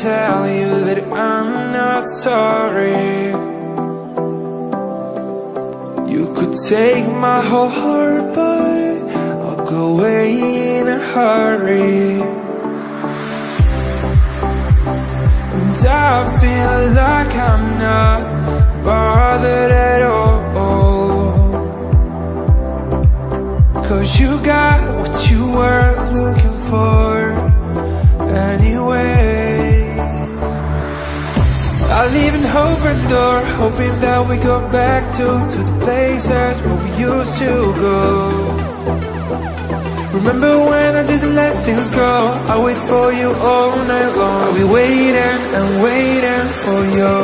tell you that I'm not sorry. You could take my whole heart, but I'll go away in a hurry. And I feel like I'm not bothered at all, 'cause you got what you were looking for anyway. I live in hope and door, hoping that we go back to the places where we used to go. Remember when I didn't let things go? I wait for you all night long. I'll be waiting and waiting for you.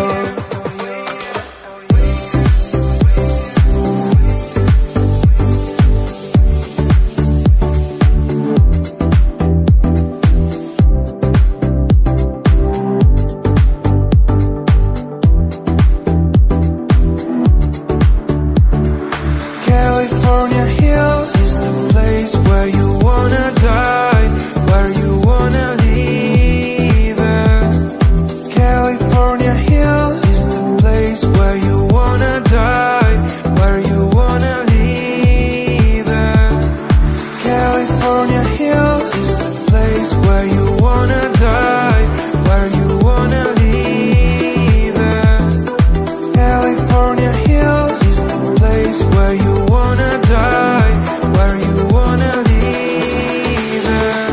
California hills is the place where you wanna die, where you wanna leave it. California hills is the place where you wanna die, where you wanna leave it. California hills is the place where you wanna die, where you wanna leave it. California hills is the place where you wanna die, where you wanna leave it.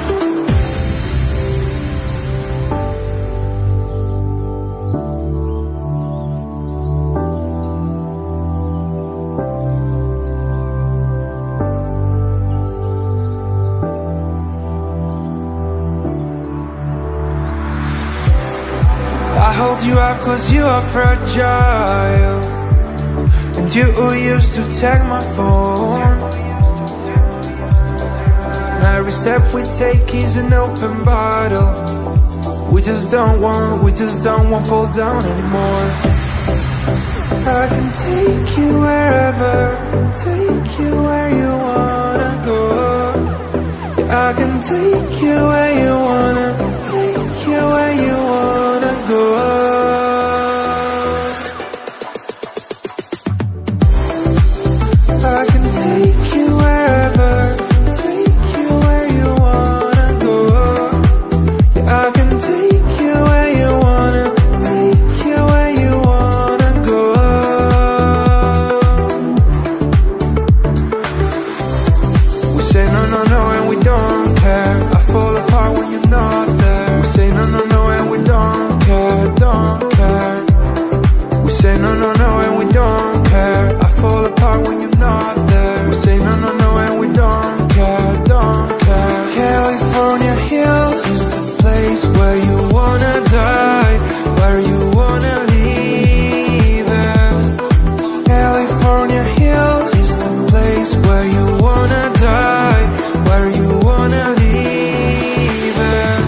I hold you up 'cause you are fragile, and you used to tag my phone. Now every step we take is an open bottle. We just don't want fall down anymore. I can take you wherever, take you where you wanna go. Yeah, I can take you where you wanna, take you where you wanna go. I can take you wherever, take you where you wanna go. Yeah, I can take you where you wanna, take you where you wanna go. We say no, no, no, and we don't care. I fall apart when you're not there. We say no, no, no, and we don't care, don't care. We say no, no, no, and we don't care. I fall apart when you're not there. We say no, no, no, and we don't care, don't care. California hills is the place where you wanna die, where you wanna leave it. California hills is the place where you wanna die, where you wanna leave it.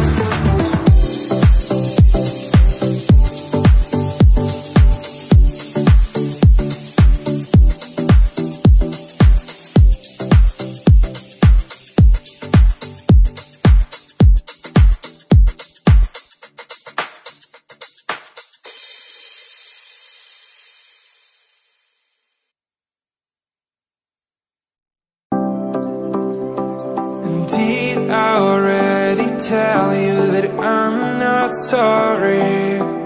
Indeed, I already tell you that I'm not sorry.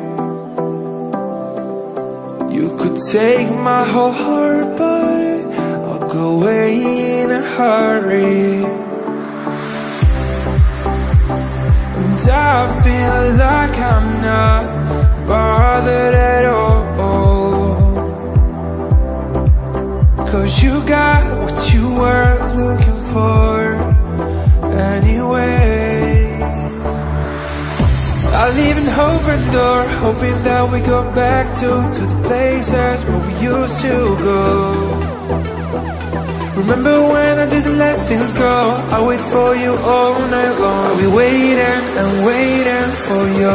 You could take my whole heart, but I'll go away in a hurry. And I feel like I'm not bothered at all, 'cause you got what you were looking for anyway. I live in hope and door, hoping that we go back to the places where we used to go. Remember when I didn't let things go? I wait for you all night long. I'll be waiting and waiting for you.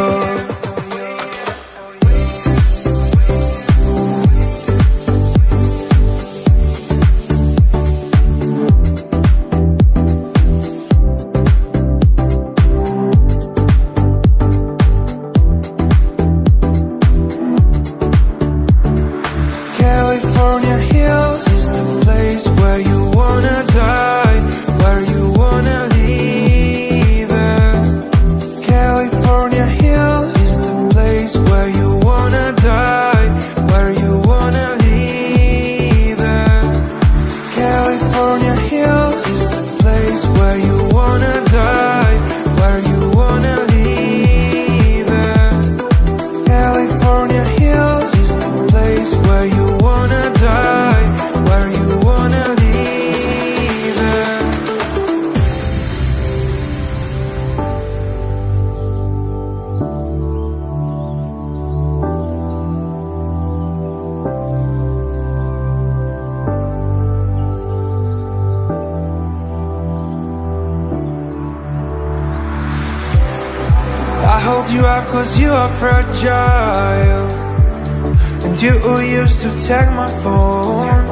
hold you up cause you are fragile, and you used to tag my phone.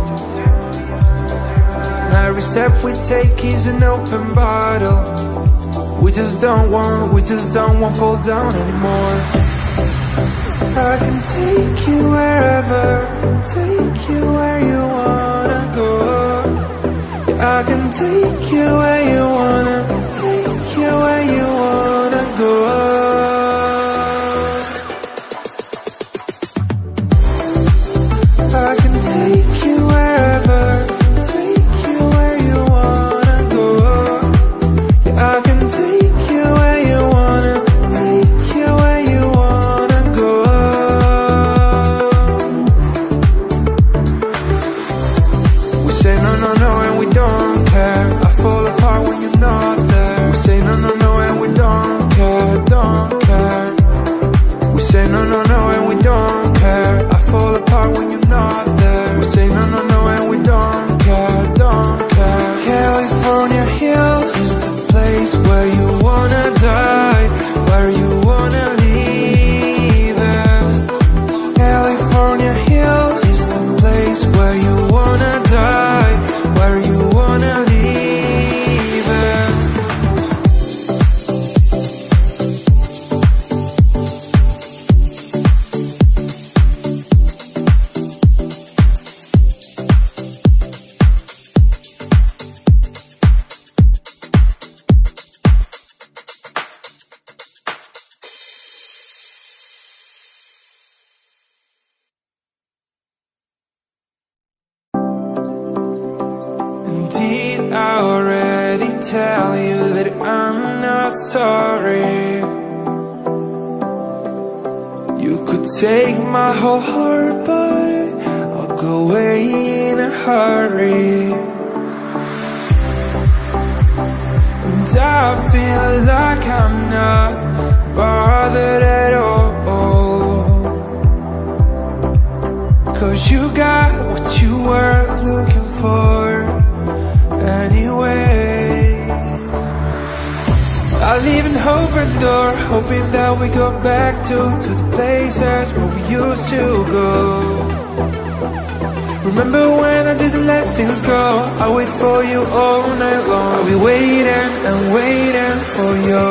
Now every step we take is an open bottle. We just don't want fall down anymore. I can take you wherever, take you where you wanna go. I can take you where you wanna, take you where you wanna go. I can take you wherever, take you where you wanna go. I can take you where you wanna, take you where you wanna go. We say no, no, no, and we don't care. I fall apart when you're not there. We say no, no, no, and we don't care, don't care. We say no, no, no, and we don't care. I fall apart when you're not there. We say no, no, no, and we don't care, don't care. California hills is the place where you wanna die, where you wanna leave it. California hills is the place where you wanna die, where you wanna leave it. Did I already tell you that I'm not sorry? You could take my whole heart, but I'll go away in a hurry. And I feel like I'm not bothered at all, cause you got what you were looking for anyway. I'll leave an open door, hoping that we go back to the places where we used to go. Remember when I didn't let things go? I wait for you all night long. I'll be waiting and waiting for you.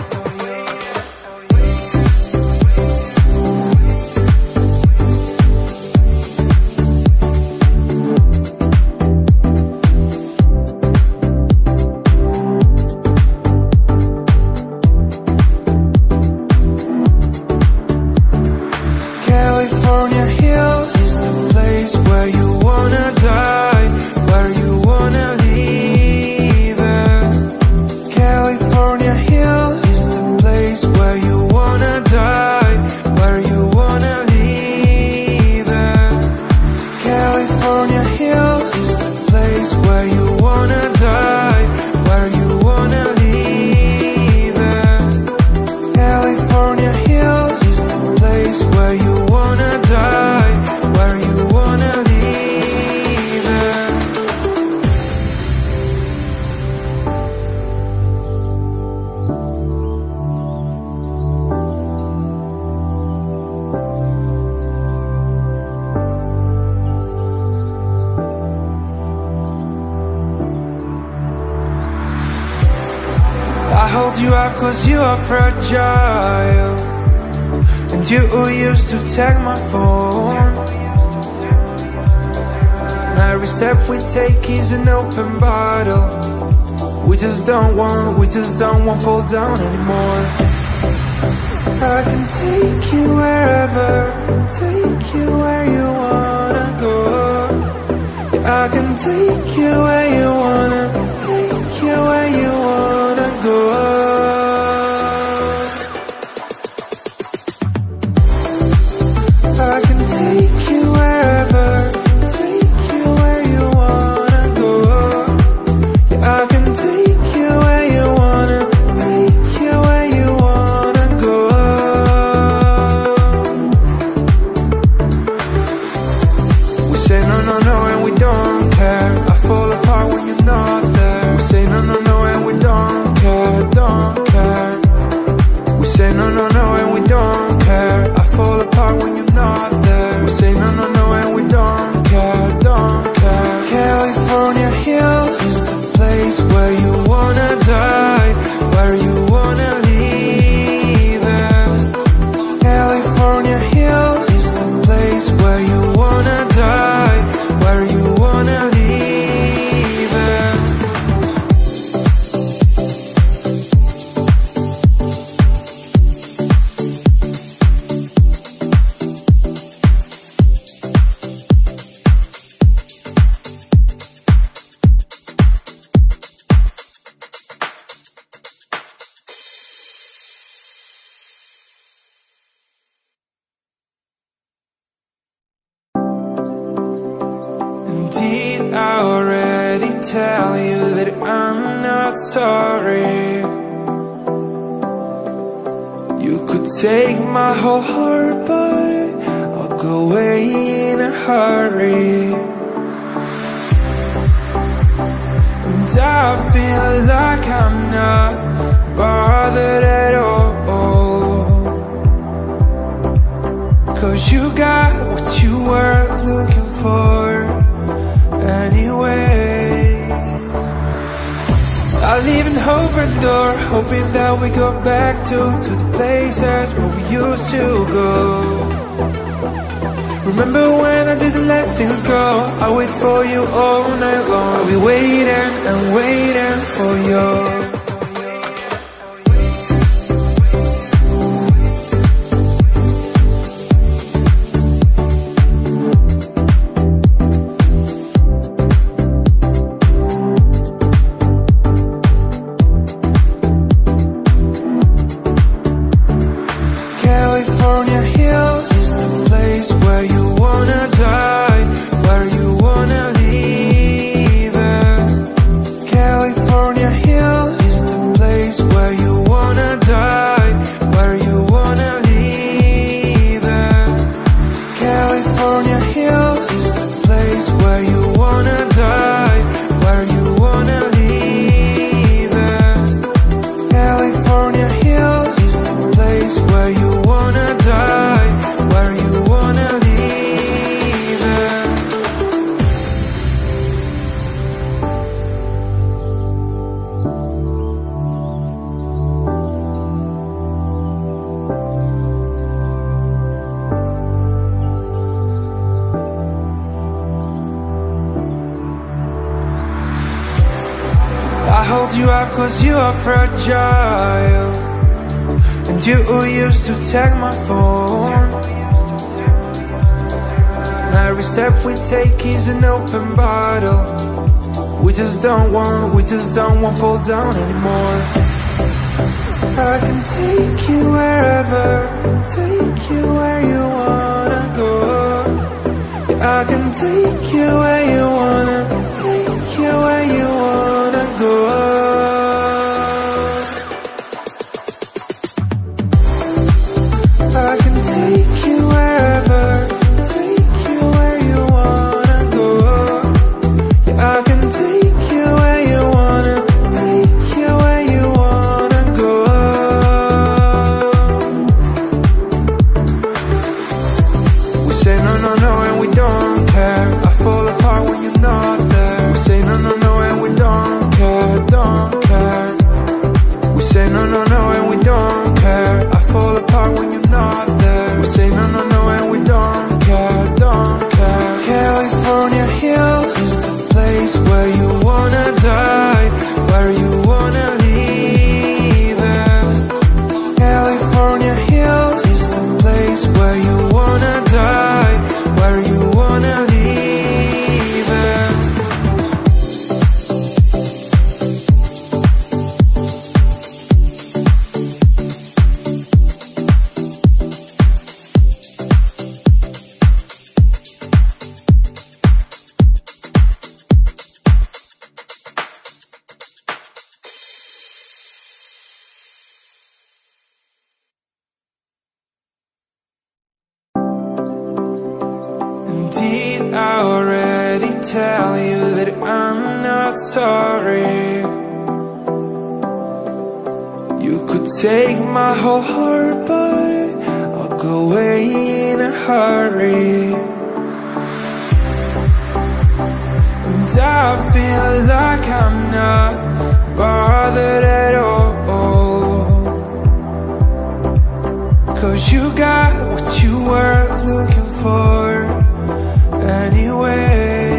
California hills is the place where you wanna die, where you wanna leave it. California hills is the place where you wanna die, where you wanna leave it. California hills is the place where you wanna die, where you wanna leave it. California hills is the place where you wanna die, where you wanna leave it. I hold you up cause you are fragile, and you used to tag my phone. Now every step we take is an open bottle. We just don't want fall down anymore. I can take you wherever, take you where you wanna go. I can take you where you wanna, take you where you wanna go. I can take you wherever, take you where you wanna go. I can take you where you wanna, take you where you wanna go. We say no, no, no, and we don't care. I fall apart when you're not there. sorry. You could take my whole heart, but I'll go away in a hurry. And I feel like I'm not bothered at all, 'cause you got what you were looking for anyway. I live in hope and door, hoping that we go back to the places where we used to go. Remember when I didn't let things go? I wait for you all night long. I'll be waiting and waiting for you. I hold you up 'cause you are fragile, and you used to tag my phone. Now every step we take is an open bottle. We just don't want fall down anymore. I can take you wherever, take you where you wanna go. Yeah, I can take you where you wanna, take you where you wanna go. I can take you wherever, take you where you wanna go. Yeah, I can take you where you wanna, take you where you wanna go. We say no, no, no, and we don't care. I fall apart when you're not there. We say no, no, no, and we don't care, don't care. We say no, no, no, and we don't care. I fall apart when you're not there. We say no, no, no, and we don't care, don't care. California hills is the place where you wanna die, where you wanna leave it. California hills is the place where you wanna die, where you wanna leave it. Did I already tell you that I'm not sorry? You could take my whole heart, but I'll go away in a hurry. And I feel like I'm not bothered at all, 'cause you got what you were looking for anyway.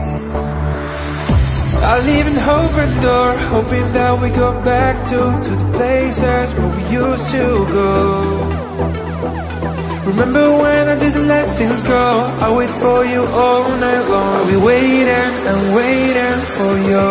I live in hope and door, hoping that we go back to the places where we used to go. Remember when I didn't let things go? I wait for you all night long. I'll be waiting and waiting for you.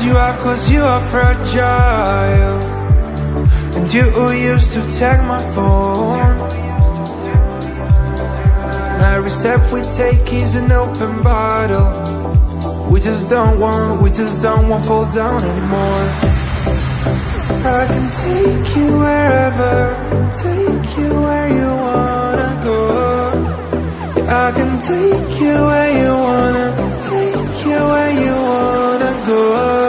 you up cause you are fragile, and you used to tag my phone. Every step we take is an open bottle. We just don't want fall down anymore. I can take you wherever, take you where you wanna go. I can take you where you wanna, take you where you wanna go.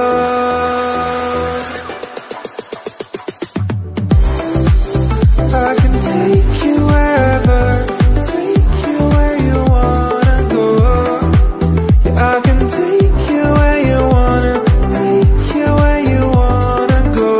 I can take you wherever, take you where you wanna go. I can take you where you wanna, take you where you wanna go.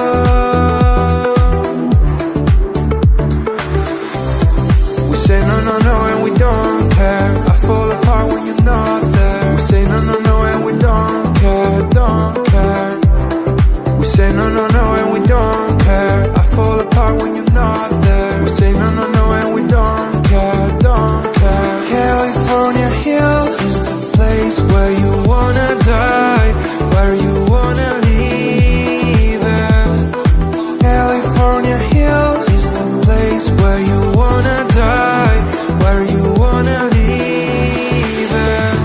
We say no, no, no, and we don't care. I fall apart when you're not there. We say no, no, no, and we don't care, don't care. We say no, no, no, and we don't care. I fall apart when you're not there. We say no, no, no, and we don't care, don't care. California hills is the place where you wanna die, where you wanna leave it. California hills is the place where you wanna die, where you wanna leave it.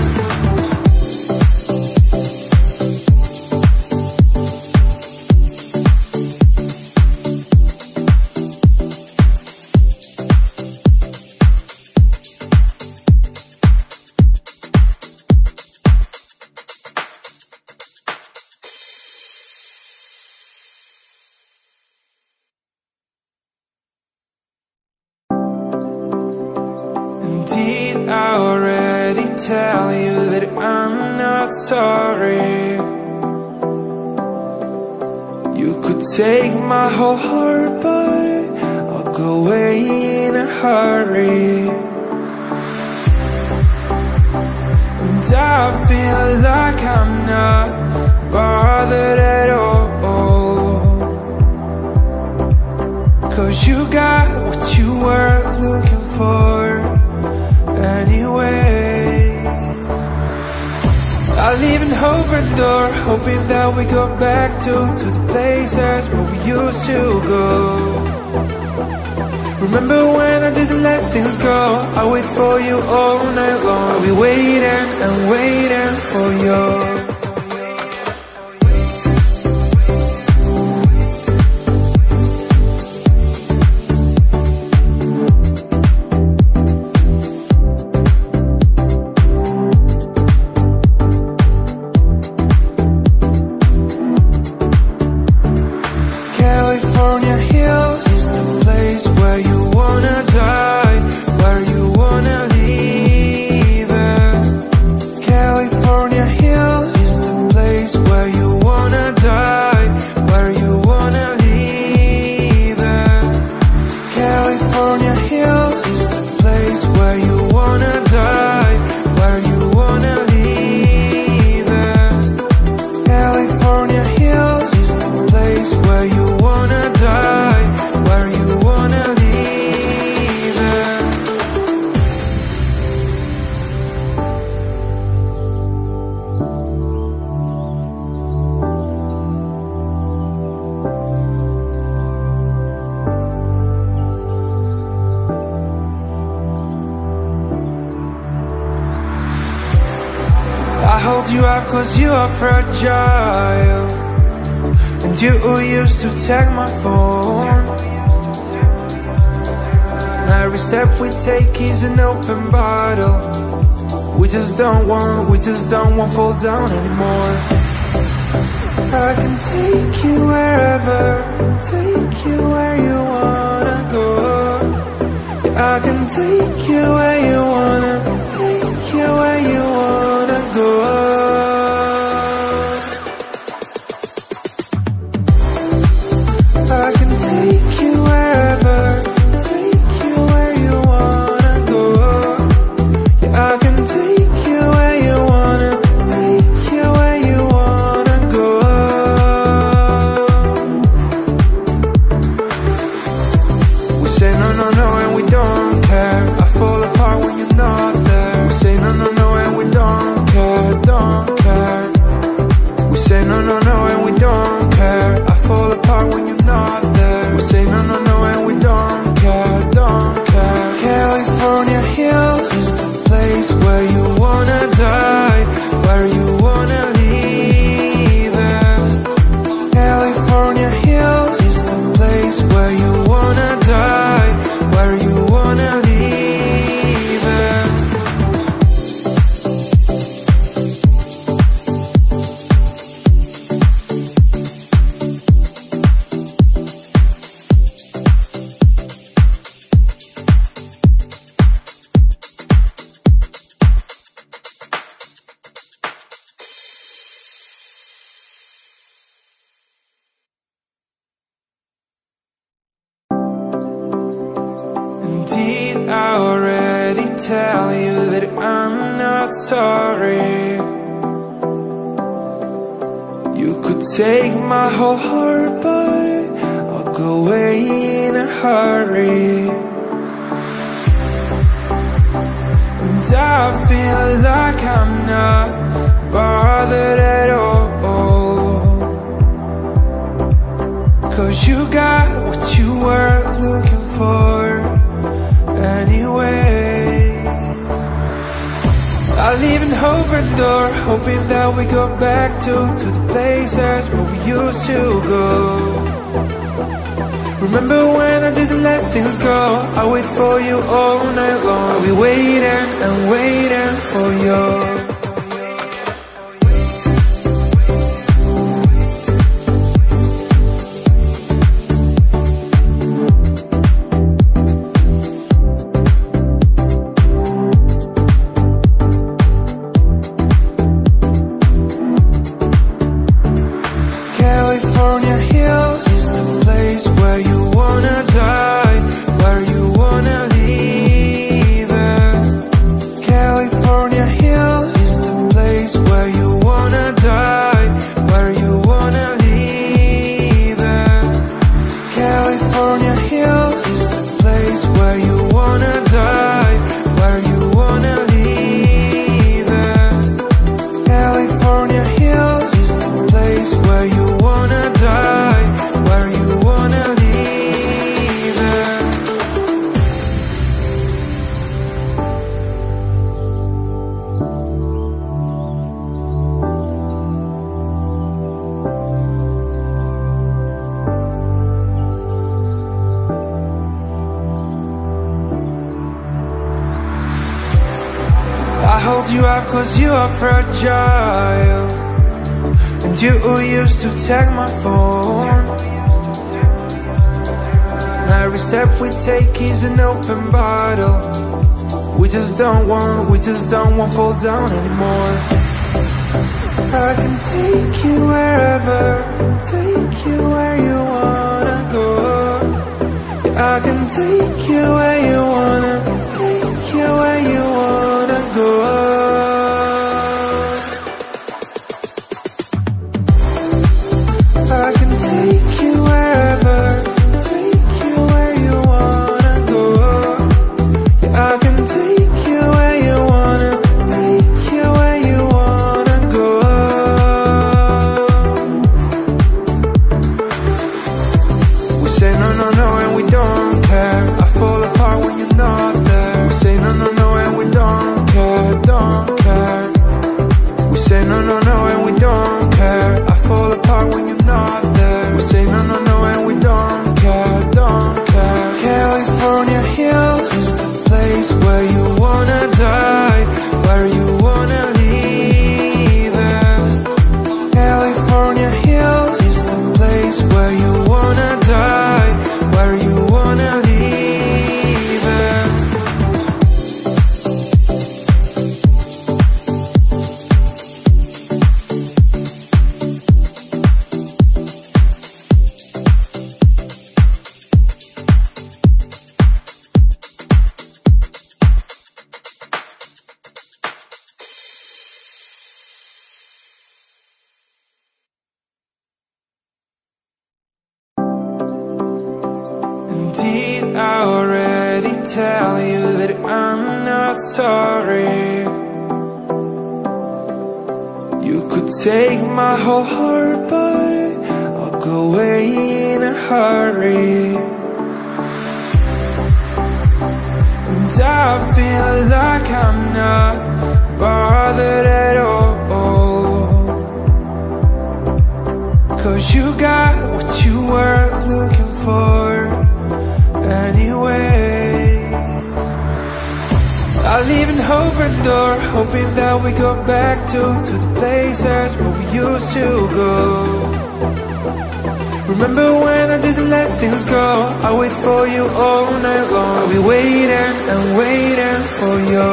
Did I already tell you that I'm not sorry? You could take my whole heart, but I'll go away in a hurry. And I feel like I'm not bothered at all, cause you got what you were looking for anyway. I live in hope and door, hoping that we go back to the places where we used to go. Remember when I didn't let things go? I wait for you all night long. I'll be waiting and waiting for you. California hills is the place where you wanna die, where you wanna leave it. California hills is the place where you wanna die, where you wanna leave it. California hills is the place where you wanna die, where you wanna leave it. California hills is the place where you wanna die, where you wanna leave it. I hold you up cause you are fragile, and you used to tag my phone. Every step we take is an open bottle. We just don't want fall down anymore. I can take you wherever, take you where you wanna go. I can take you where you wanna, take you where you wanna go. I can take you wherever, take you where you wanna go. I can take you where you wanna, take you where you wanna go. tell you that I'm not sorry. You could take my whole heart, but I'll go away in a hurry. And I feel like I'm not bothered at all, 'cause you got what you were looking for anyway. I live in hope and door, hoping that we go back to the places where we used to go. Remember when I didn't let things go? I wait for you all night long. I'll be waiting and waiting for you. California hills is the place where you wanna die, where you wanna leave it. California hills is the place where you wanna die, where you wanna leave it. California hills is the place where you wanna die, where you wanna leave it. California hills is the place where you wanna die, where you wanna leave it. I hold you up 'cause you are fragile, and you used to tag my phone. Every step we take is an open bottle. We just don't want fall down anymore. I can take you wherever, take you where you wanna go. I can take you where you wanna, take you where you wanna go. I can take you wherever, take you where you wanna go. Yeah, I can take you where you wanna, take you where you wanna go. We say no, no, no, and we don't care. I fall apart when you're not there. We say no, no, no, and we don't care, don't care. We say no, no, no, and we don't care. I fall apart when you're not there. We say no, no, no, and we don't care, don't care. California hills is the place where you wanna die, where you wanna leave it. California hills is the place where you wanna die, where you wanna leave it. Indeed, I already tell you that I'm not sorry. You could take my whole heart, but I'll go away in a hurry. And I feel like I'm not bothered at all, 'cause you got what you were looking for anyway. I live in hope and door, hoping that we go back to the places where we used to go. Remember when I didn't let things go? I wait for you all night long. I'll be waiting and waiting for you.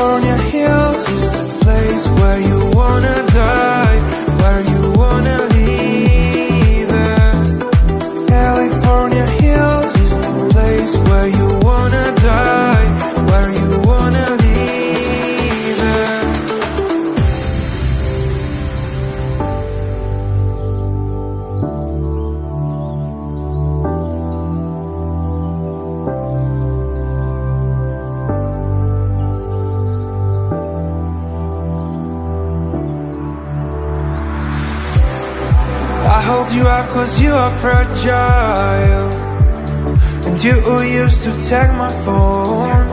California hills is the place where you wanna die, where you wanna leave it. California hills is the place where you wanna die, where you wanna leave it. I hold you up cause you are fragile, and you used to tag my phone.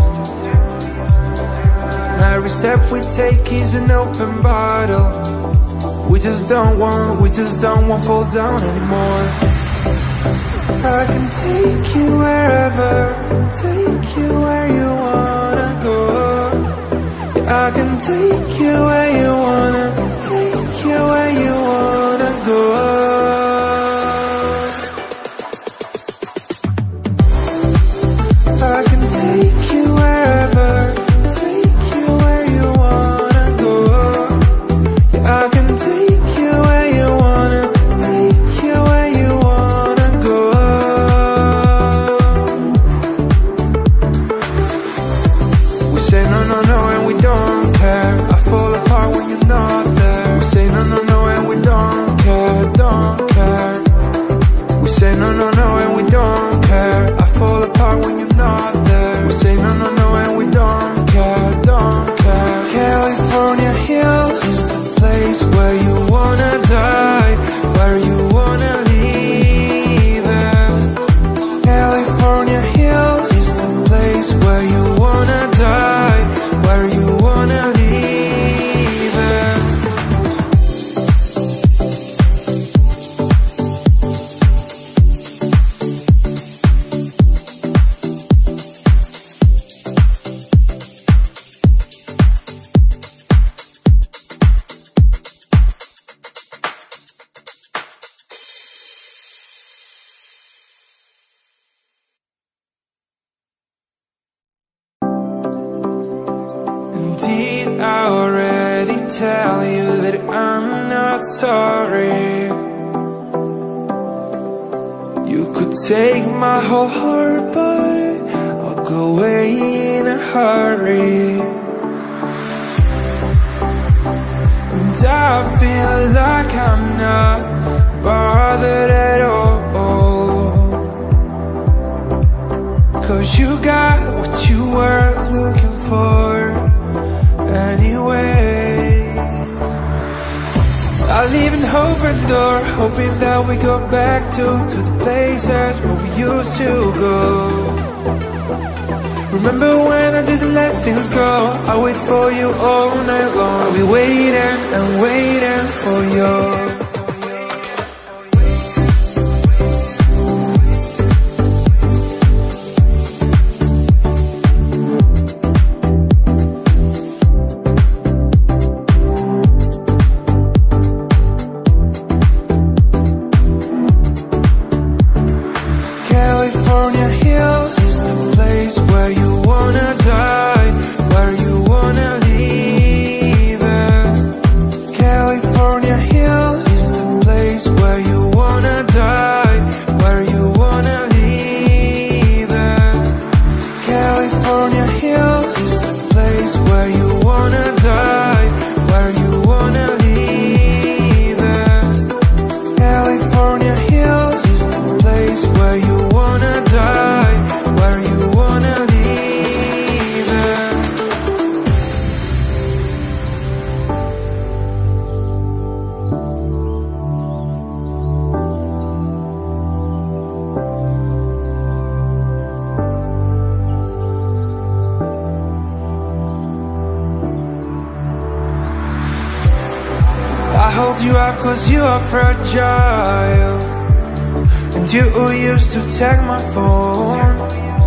Now every step we take is an open bottle. We just don't want fall down anymore. I can take you wherever, take you where you wanna go. I can take you where you wanna, take you where you wanna go. I can take you wherever, take you where you wanna go. Yeah, I can take you where you wanna, take you where you wanna go. We say no, no, no, and we don't care. I fall apart when you're not there. We say no, no, no, and we don't care, don't care. We say no, no, no, and we don't care. I fall apart when you're not there. We say no, no, no, and we don't care, don't care. California hills is the place where you wanna die, where you wanna leave it. California hills is the place where you wanna die, where you wanna leave it. Did I already tell you that I'm not sorry? You could take my whole heart, but I'll go away in a hurry. And I feel like I'm not bothered at all, cause you got what you were looking for anyway. I live in hope and door, hoping that we go back to the places where we used to go. Remember when I didn't let things go? I wait for you all night long. I'll be waiting and waiting for you. California hills is the place where you wanna die, where you wanna leave it. California hills is the place where you wanna die, where you wanna leave it. California hills is the place where you wanna die, where you wanna leave it. California hills is the place where you wanna die, where you wanna leave it. I hold you up cause you are fragile, and you used to tag my phone.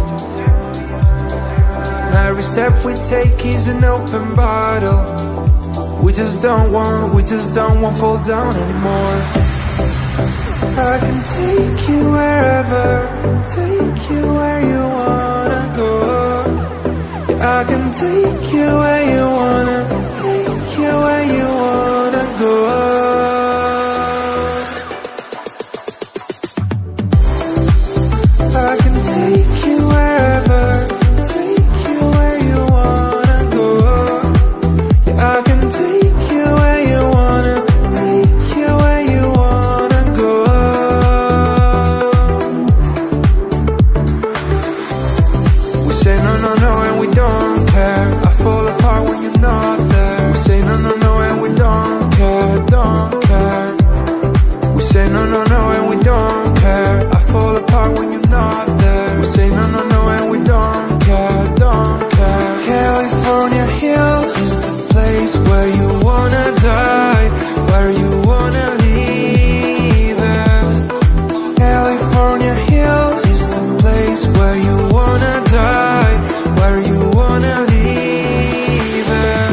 Now every step we take is an open bottle. We just don't want fall down anymore. I can take you wherever, take you where you wanna go. Yeah, I I can take you where you wanna, take you where you wanna go. I can take you wherever, take you where you wanna go. Yeah, I can take you where you wanna, take you where you wanna go. We say no, no, no, and we don't care. I fall apart when you're not there. We say no, no, no, and we don't care, don't care. We say no, no, no, and we don't care. I fall apart when you're not there. We say no, no, no, and we don't care, don't care. California hills is the place where you wanna die, where you wanna leave it. California hills is the place where you wanna die, where you wanna leave it.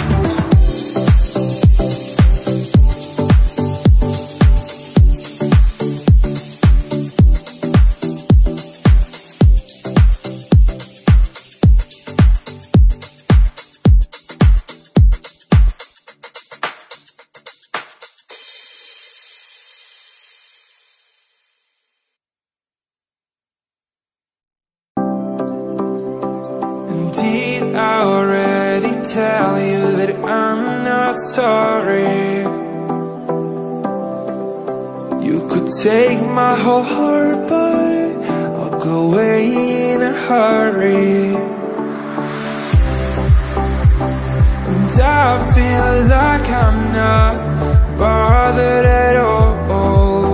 Did I already tell you that I'm not sorry? You could take my whole heart, but I'll go away in a hurry. And I feel like I'm not bothered at all,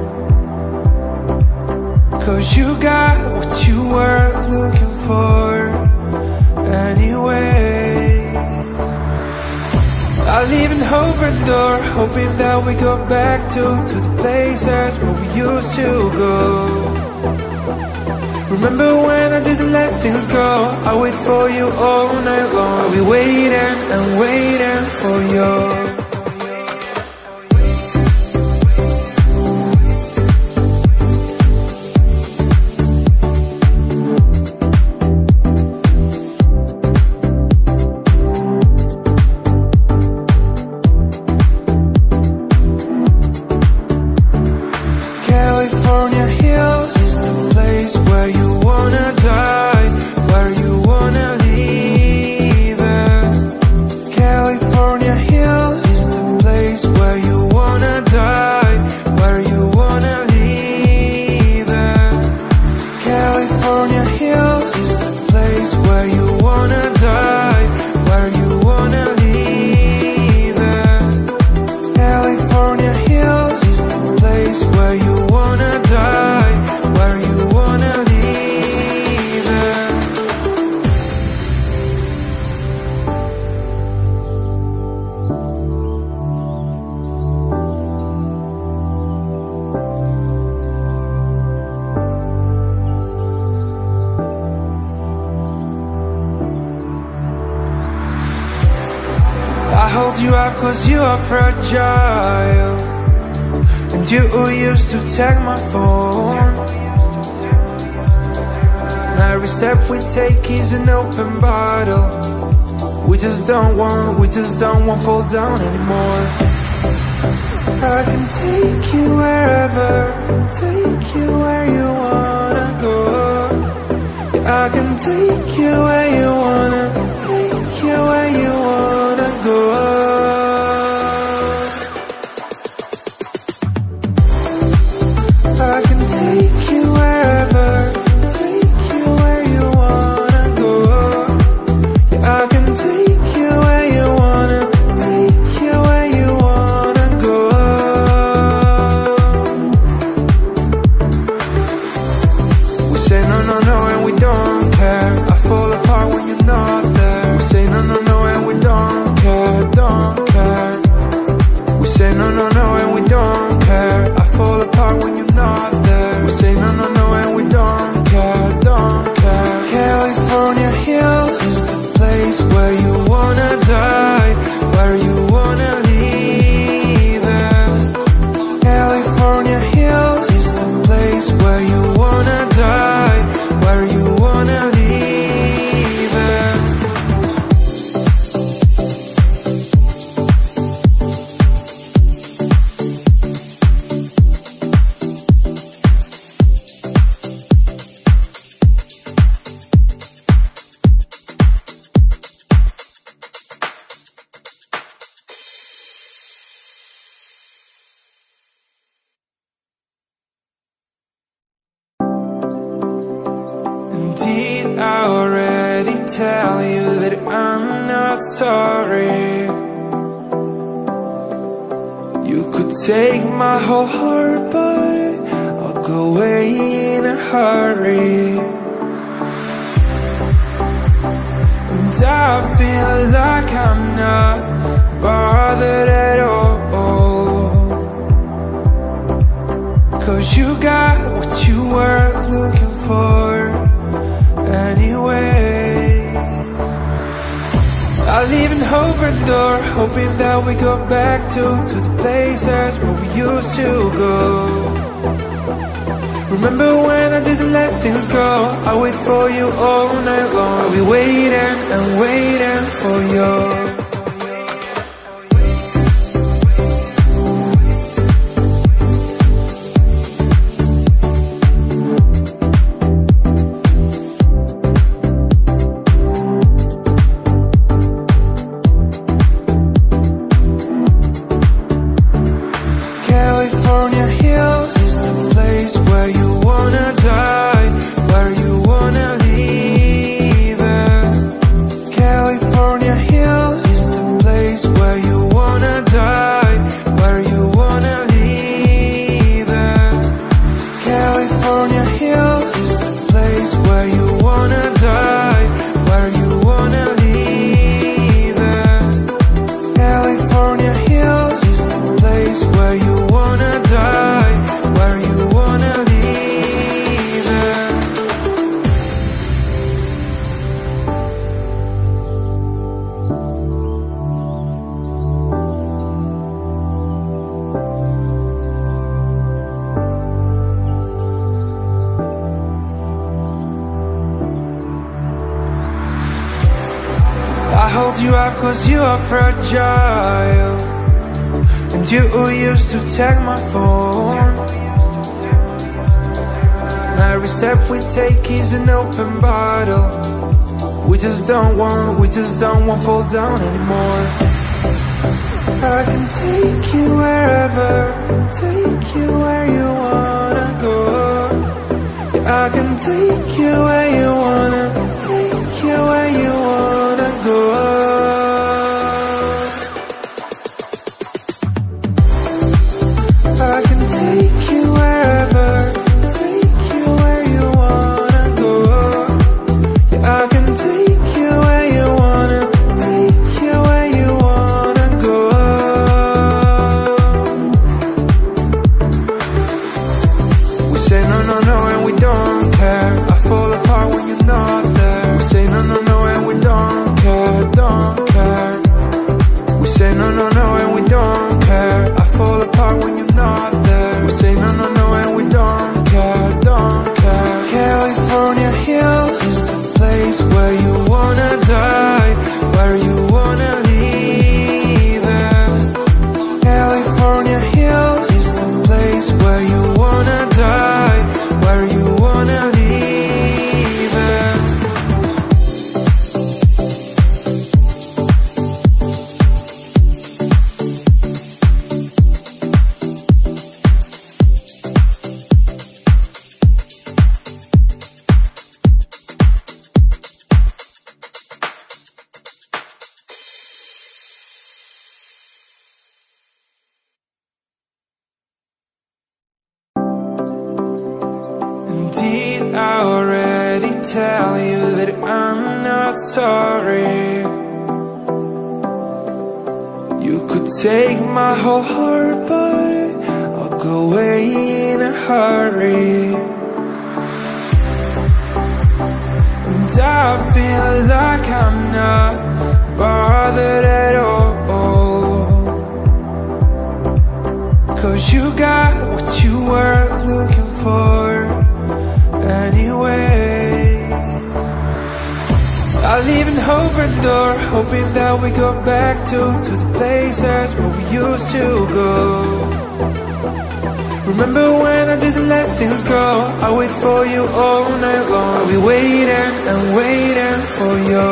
'cause you got what you were looking for anyway. I live in hope and door, hoping that we go back to the places where we used to go. Remember when I didn't let things go? I wait for you all night long. I'll be waiting and waiting for you. California hills is the place where you wanna die, where you wanna leave it. California hills is the place where you wanna die, where you wanna leave it. California hills is the place where you wanna die, where you wanna leave it. California hills is the place where you wanna die, where you wanna leave it. I hold you up 'cause you are fragile, and you used to tag my phone. Now every step we take is an open bottle. We just don't want fall down anymore. I can take you wherever, take you where you wanna go. Yeah, I can take you where you wanna, take you where you wanna go. I can take you wherever, take you where you wanna go. Yeah, I can take you where you wanna, take you where you wanna go. We say no, no, no, and we don't care. I fall apart when you're not there. We say no, no, no, sorry. You could take my whole heart, but I'll go away in a hurry. And I feel like I'm not bothered at all, 'cause you got what you were looking for anyway. I live in hope and door, hoping that we go back to the places where we used to go. Remember when I didn't let things go? I wait for you all night long. I'll be waiting and waiting for you. California hills is the place where you wanna die, where you wanna leave it. California hills is the place where you wanna die, where you wanna leave it. California hills is the place where you wanna die, where you wanna leave it. California hills is the place where you wanna die, where you wanna leave it. I hold you up 'cause you are fragile, and you used to tag my phone. Now every step we take is an open bottle. We just don't want fall down anymore. I can take you wherever, take you where you wanna go. Yeah, I can take you where you wanna, take you where you wanna go. I can take you wherever, take you where you wanna go. Yeah, I can take you where you wanna, take you where you wanna go. We say no, no, no, and we don't care. I fall apart when you're not there. We say no, no, no, and we don't care, don't care. We say no, no, no, and we don't care. I fall apart when you're not there. We say no, no, no, and we don't care, don't care. California hills is the place where you wanna die, where you wanna leave it. California hills is the place where you wanna die, where you wanna leave it. Did I already tell you that I'm not sorry? You could take my whole heart, but I'll go away in a hurry. And I feel like I'm not bothered at all, 'cause you got what you were looking for anyway. I live in hope and door, hoping that we go back to the places where we used to go. Remember when I didn't let things go? I wait for you all night long. I'll be waiting and waiting for you.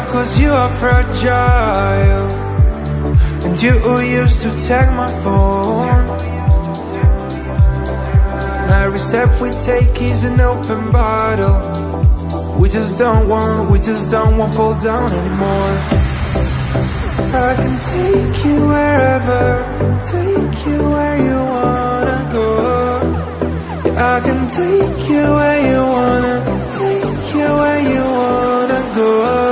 up cause you are fragile, and you used to tag my phone. Every step we take is an open bottle. We just don't want fall down anymore. I can take you wherever, take you where you wanna go. Yeah, I can take you where you wanna, take you where you wanna go.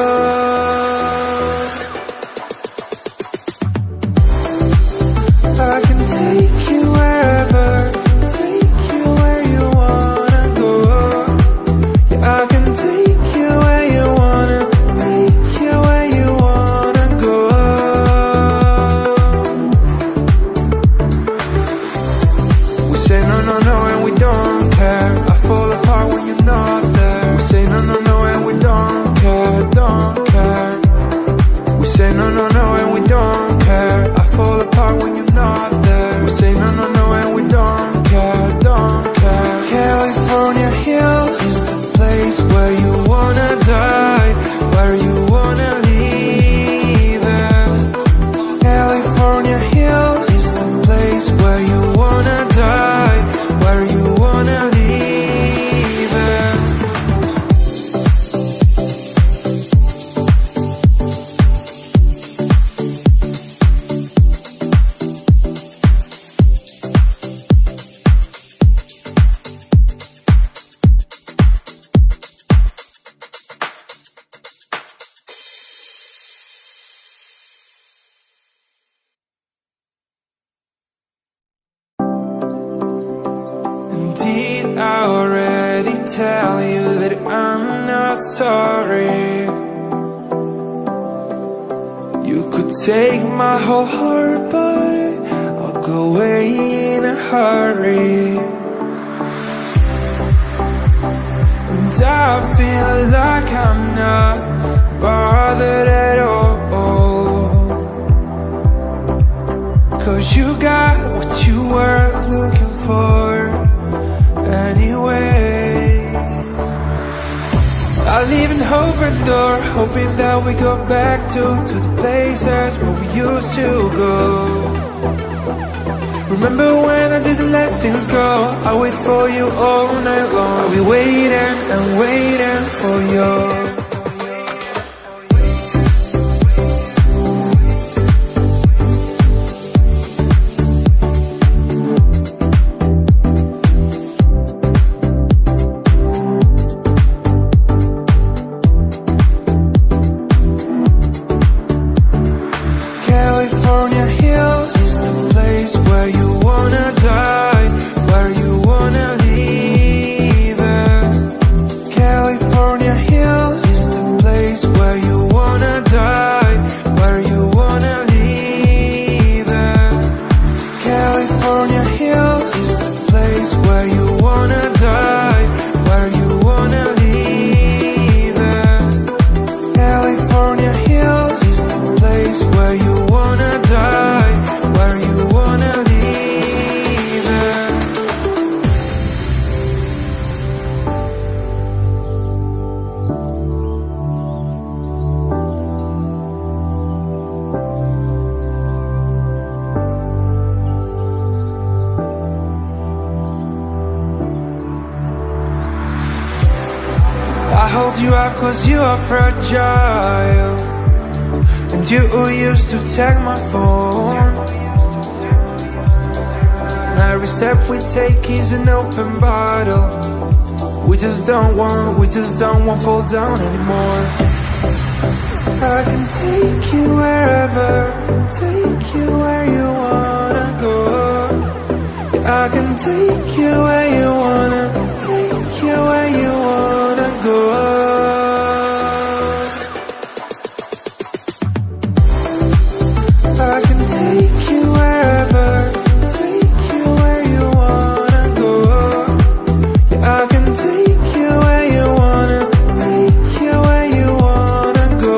I can take you wherever, take you where you wanna go. Yeah, I can take you where you wanna, take you where you wanna go. We say no, no, no, and we don't care. I fall apart when you're not there. We say no, no, no, and we don't care, don't care. We say no, no, no, and we don't care. I fall apart when you're not there. We say no, no, no, and we don't care, don't care. California hills is the place where you wanna die, where you wanna leave it. California hills is the place where you wanna die, where you wanna leave it. Did I already tell you that I'm not sorry? You could take my whole heart, but I'll go away in a hurry. And I feel like I'm not bothered at all, cause you got what you were looking for anyway. I live in hope and door, hoping that we go back to the places where we used to go. Remember when I didn't let things go? I wait for you all night long. I'll be waiting and waiting for you. California hills is the place where you wanna die, where you wanna leave it. California hills is the place where you wanna die, where you wanna leave it. California hills is the place where you wanna die, where you wanna leave it. California hills is the place where you wanna die, where you wanna leave it. I hold you up cause you are fragile, and you used to tag my phone. Every step we take is an open bottle. We just don't want fall down anymore. I can take you wherever, take you where you wanna go. Yeah, I can take you where you wanna, take you where you wanna go. I can take you wherever, take you where you wanna go. Yeah, I can take you where you wanna, take you where you wanna go.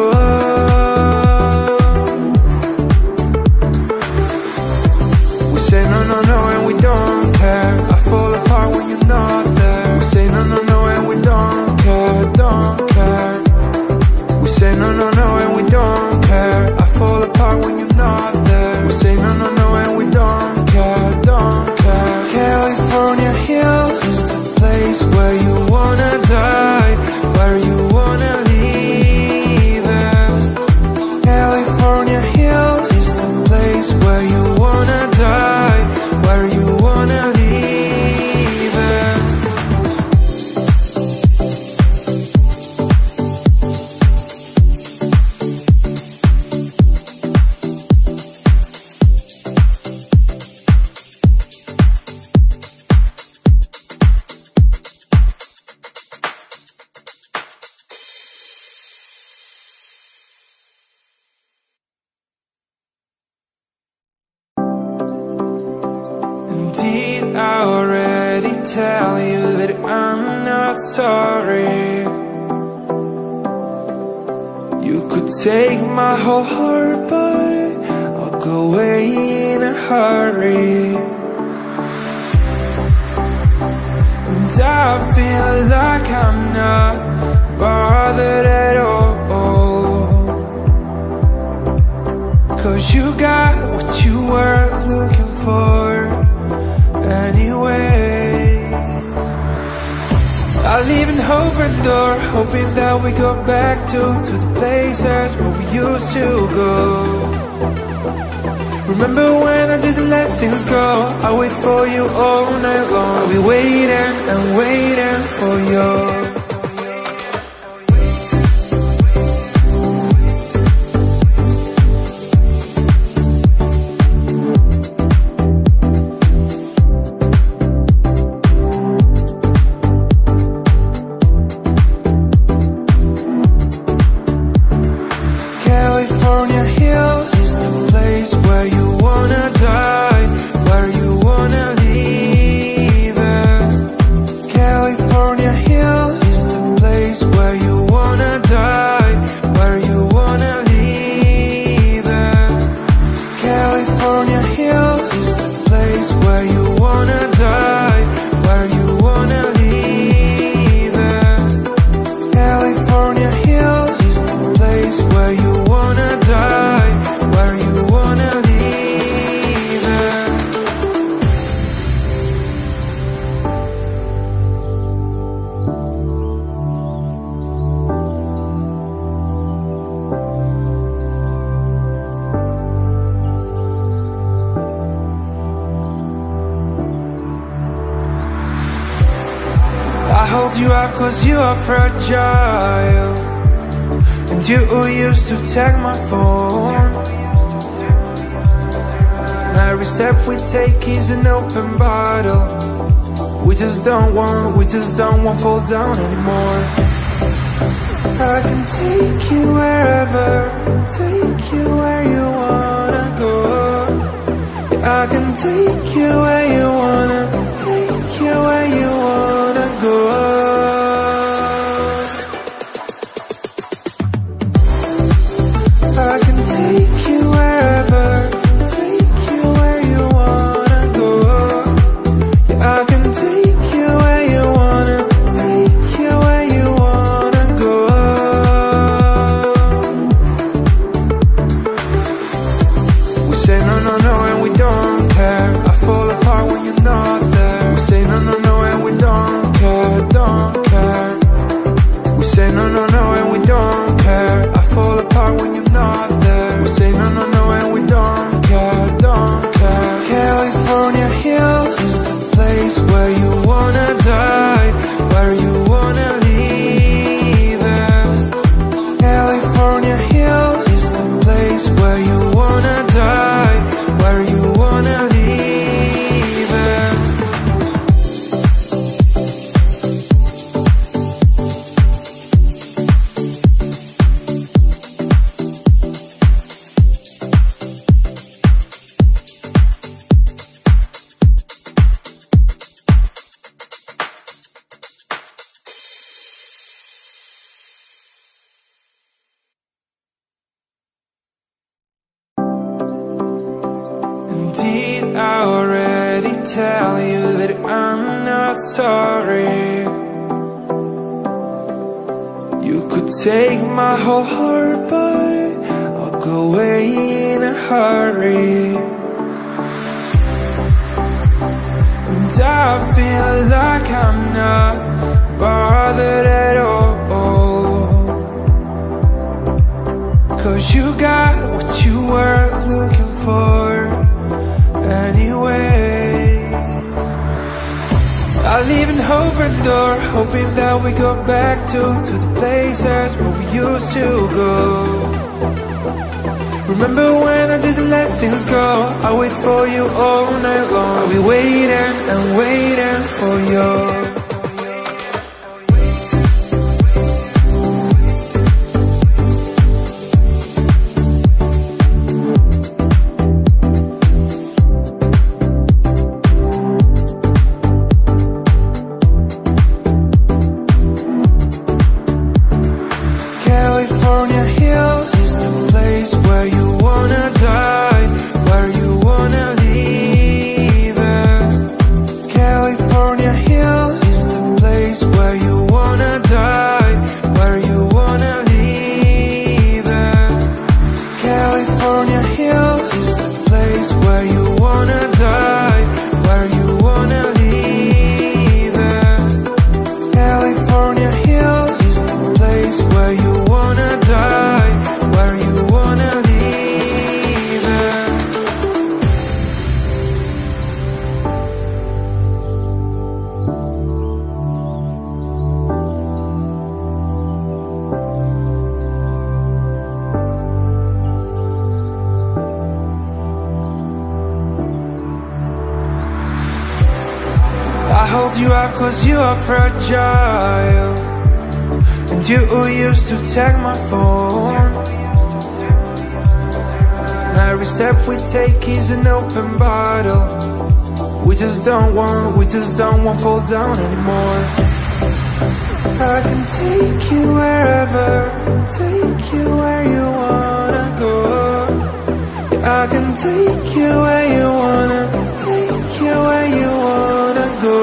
We say no, no, no, and we don't care. I fall apart when you're not there. We say no, no, no, and we don't care, don't care. We say no, no, no, and we don't care. I fall apart when you're not there. We say no, no, no, and we don't care, don't care. California hills is the place where you wanna die, where you wanna leave it. California hills is the place where you wanna die, where you wanna leave it. Indeed, I already tell you that I'm not sorry. You could take my whole heart, but I'll go away in a hurry. And I feel like I'm not bothered at all, 'cause you got what you were looking for anyway. I live in hope and door, hoping that we go back to the places where we used to go. Remember when I didn't let things go? I wait for you all night long. I'll be waiting and waiting for you. California hills is the place where you wanna die, where you wanna leave it. California hills is the place where you wanna die, where you wanna leave it. California hills is the place where you wanna die, where you wanna leave it. California hills is the place where you wanna die, where you wanna leave it. I hold you up 'cause you are fragile, and you used to tag my phone. Now every step we take is an open bottle. We just don't want fall down anymore. I can take you wherever, take you where you wanna go. Yeah, I can take you where you wanna, take you where you wanna go. I can take you wherever, take you where you wanna go. Yeah, I can take you where you wanna, take you where you wanna go. We say no, no, no, and we don't care. I fall apart when you're not there. We say no, no, no, and we don't care, don't care. We say no, no, no, and we don't care. I fall apart when you're not there. We say no, no, no, and we don't care, don't care. California hills is the place where you wanna die, where you wanna leave it. California hills is the place where you wanna die, where you wanna leave it. Indeed, I already tell you that I'm not sorry. You could take my whole heart, but I'll go away in a hurry. And I feel like I'm not bothered at all, 'cause you got what you were looking for anyway. I live in hope and door, hoping that we go back to the places where we used to go. Remember when I didn't let things go? I wait for you all night long. I'll be waiting and waiting for you. California hills is the place where you wanna die, where you wanna leave it. California hills is the place where you wanna die, where you wanna leave it. California hills is the place where you wanna die, where you wanna leave it. California hills is the place where you wanna die, where you wanna leave it. I hold you up 'cause you are fragile, and you used to tag my phone. Now every step we take is an open bottle. We just don't want fall down anymore. I can take you wherever, take you where you wanna go. I can take you where you wanna, take you where you wanna go.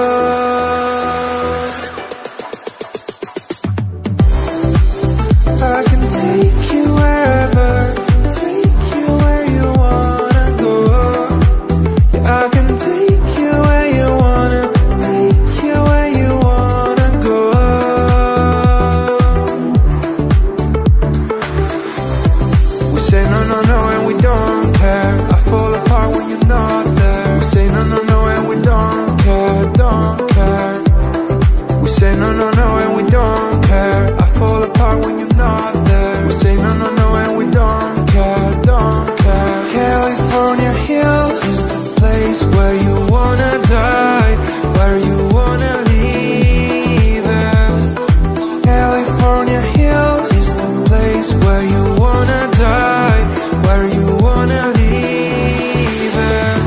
I can take you wherever, take you where you wanna go. Yeah, I can take you where you wanna, take you where you wanna go. We say no, no, no, and we don't care. I fall apart when you're not there. We say no, no, no, and we don't care, don't care. We say no, no, no, and we don't care. I fall apart when you're not there. We say no, no, no, and we don't care, don't care. California hills is the place where you wanna die, where you wanna leave it. California hills is the place where you wanna die, where you wanna leave it.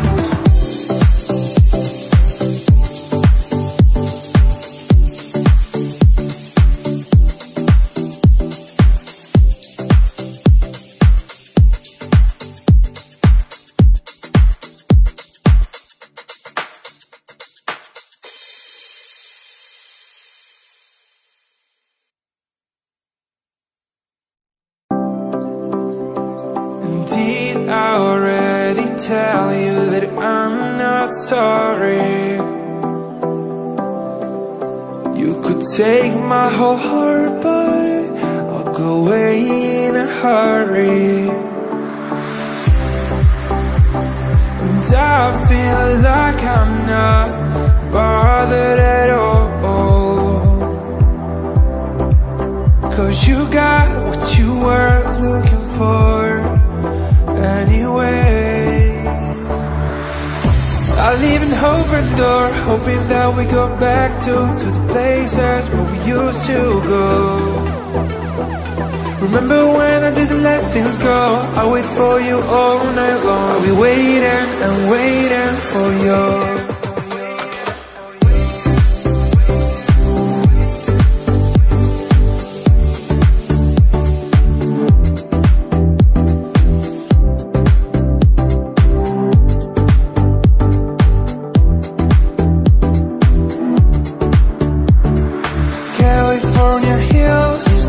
Did I already tell you that I'm not sorry? You could take my whole heart, but I'll go away in a hurry. And I feel like I'm not bothered at all, 'cause you got what you were looking for anyway. I live in hope and door, hoping that we go back to the places where we used to go. Remember when I didn't let things go? I wait for you all night long. I'll be waiting and waiting for you. California hills is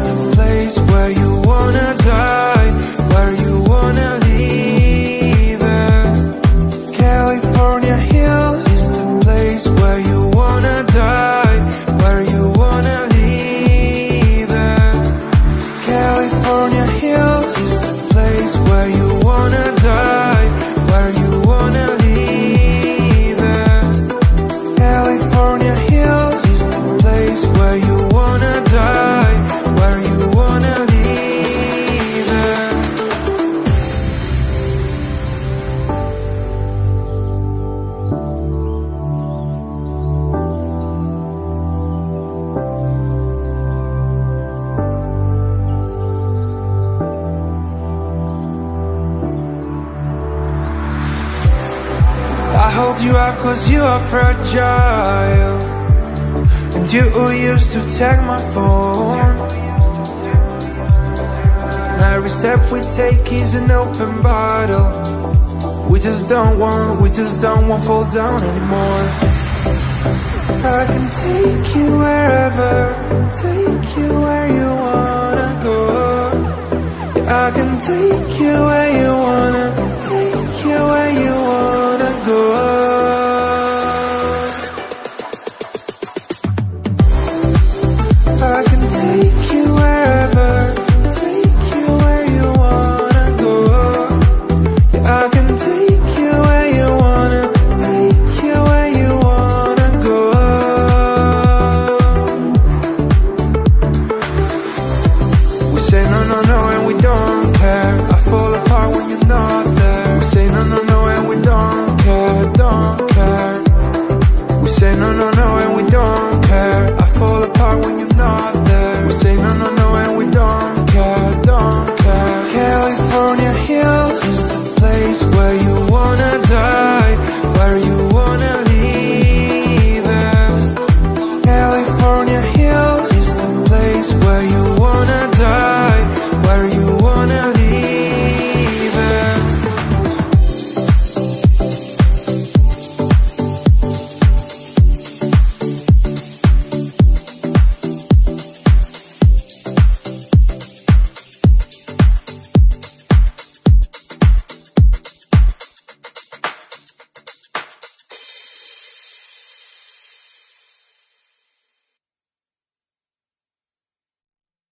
hold you up cause you are fragile, and you used to tag my phone. Every step we take is an open bottle. We just don't want fall down anymore. I can take you wherever, take you where you wanna go. I can take you where you wanna